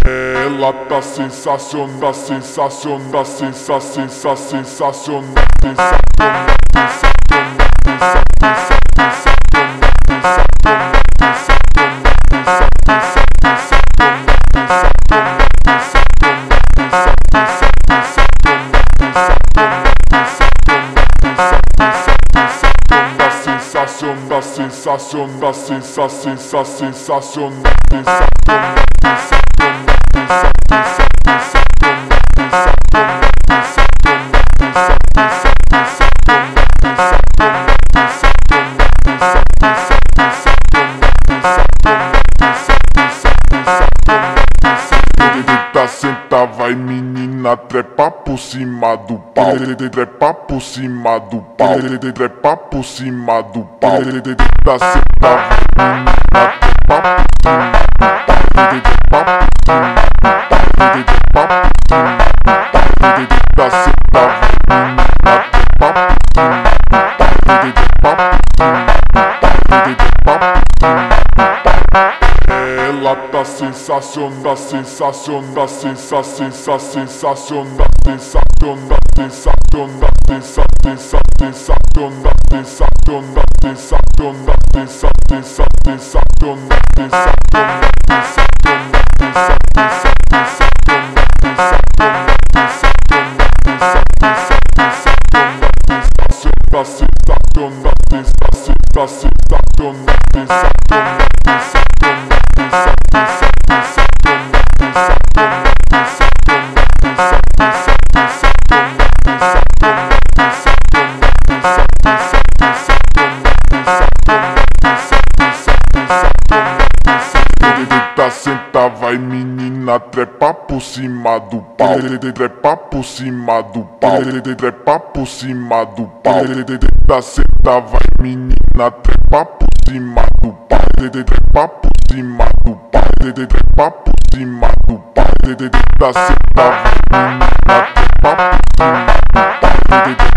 Ela tá sensacional, sensacional, sensacional, sensacional, sensacional, sensacional, sensacional. Senta, vai menina, trepa por cima do pau, trepa por cima do pau, trepa por cima do pau. Senta, vai menina, trepa por cima do pau, trepa por cima do pau, trepa por cima do pau. Senta, vai menina, trepa por cima do pau, trepa por cima do pau, trepa por cima do pau. Ela tá sensacional, sensacional, sensacional, sensacional, sensacional, sensacional, sensacional, sensacional, sensacional, sensacional, sensacional, Senta, vai menina, trepa por cima do pau, trepa por cima do pau, trepa por cima do pau. Senta, vai menina, trepa por cima do pau, trepa por cima do pau, trepa por cima do pau. Senta, vai menina, trepa por cima do pau.